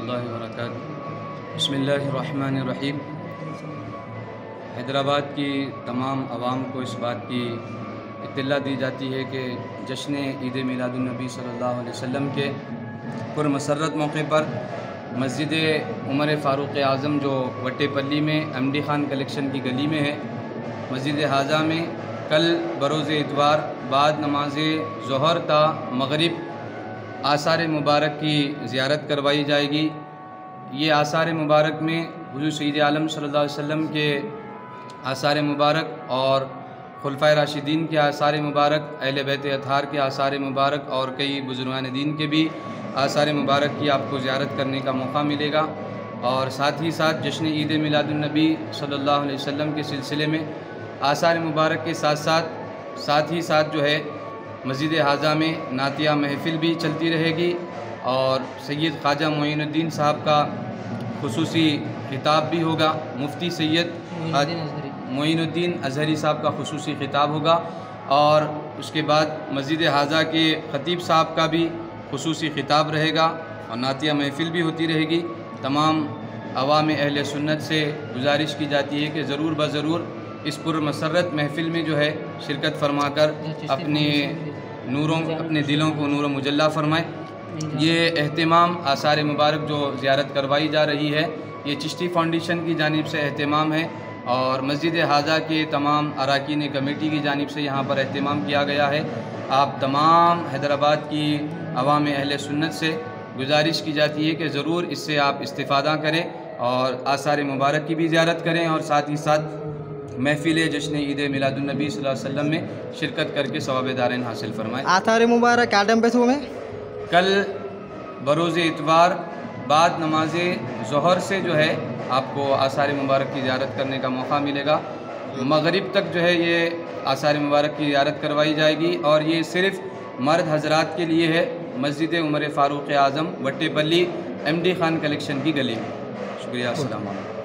اللہ وبرکاتہ۔ بسم اللہ الرحمن الرحیم۔ حیدرآباد کی تمام عوام کو اس بات کی اطلاع دی جاتی ہے کہ جشن عید میلاد النبی صلی اللہ علیہ وسلم کے پرمسرت موقع پر مسجد عمر فاروق اعظم جو وٹے پلی میں ایم ڈی خان کلیکشن کی گلی میں ہے، مسجد حاضہ میں کل بروز اتوار بعد نماز ظہر تا مغرب آثار مبارک کی زیارت کروائی جائے گی۔ یہ آثار مبارک میں حضور سید عالم صلی اللہ علیہ وسلم کے آثار مبارک اور خلفائے راشدین کے آثار مبارک، اہل بیت اطہار کے آثار مبارک اور کئی بزرگان دین کے بھی آثار مبارک کی آپ کو زیارت کرنے کا موقع ملے گا، اور ساتھ ہی ساتھ جشن عید میلاد النبی صلی اللہ علیہ وسلم کے سلسلے میں آثار مبارک کے ساتھ ہی ساتھ جو ہے مسجد حاضہ میں نعتیہ محفل بھی چلتی رہے گی، اور سید خواجہ معین الدین صاحب کا خصوصی خطاب بھی ہوگا، مفتی سید معین الدین اظہری صاحب کا خصوصی خطاب ہوگا، اور اس کے بعد مسجد حاضہ کے خطیب صاحب کا بھی خصوصی خطاب رہے گا، اور نعتیہ محفل بھی ہوتی رہے گی۔ تمام عوام اہل سنت سے گزارش کی جاتی ہے کہ ضرور بضرور اس پرمسرت محفل میں جو ہے شرکت فرما کر اپنے دلوں کو نور و مجلہ فرمائیں۔ یہ اہتمام آثار مبارک جو زیارت کروائی جا رہی ہے، یہ چشتی فاؤنڈیشن کی جانب سے اہتمام ہے، اور مسجد حاضہ کے تمام اراکین کمیٹی کی جانب سے یہاں پر اہتمام کیا گیا ہے۔ آپ تمام حیدرآباد کی عوام اہل سنت سے گزارش کی جاتی ہے کہ ضرور اس سے آپ استفادہ کریں اور آثار مبارک کی بھی زیارت کریں، اور ساتھ ہی ساتھ محفل جشن عید میلاد النبی صلی اللہ علیہ وسلم میں شرکت کر کے ثواب دارین حاصل فرمائیں۔ آثار مبارک کیا پہ میں کل بروز اتوار بعد نماز ظہر سے جو ہے آپ کو آثار مبارک کی زیارت کرنے کا موقع ملے گا۔ مغرب تک جو ہے یہ آثار مبارک کی زیارت کروائی جائے گی، اور یہ صرف مرد حضرات کے لیے ہے، مسجد عمر فاروق اعظم وٹے پلی ایم ڈی خان کلیکشن کی گلی میں۔ شکریہ، السلام علیکم۔